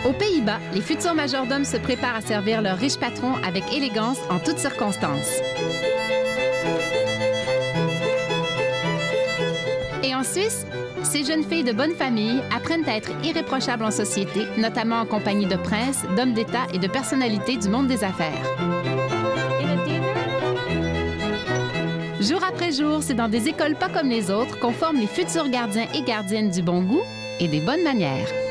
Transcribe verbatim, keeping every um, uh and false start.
Aux Pays-Bas, les futurs majordomes se préparent à servir leur riche patron avec élégance en toutes circonstances. Et en Suisse, ces jeunes filles de bonne famille apprennent à être irréprochables en société, notamment en compagnie de princes, d'hommes d'État et de personnalités du monde des affaires. Jour après jour, c'est dans des écoles pas comme les autres qu'on forme les futurs gardiens et gardiennes du bon goût et des bonnes manières.